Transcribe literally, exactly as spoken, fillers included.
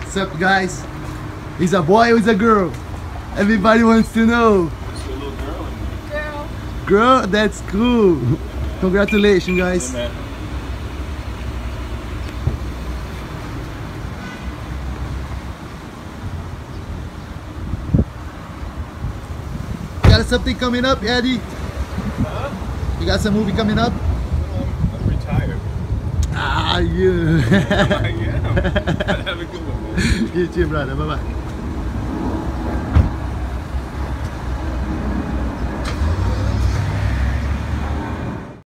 What's up, guys? He's a boy or he's a girl? Everybody wants to know. There's a little girl in there. Girl. Girl, that's cool. Congratulations, guys. Yeah, man. You got something coming up, Eddie? Huh? You got some movie coming up? I'm, I'm retired. Ah, yeah. I am. Have a good one, man. You too, brother. Bye-bye.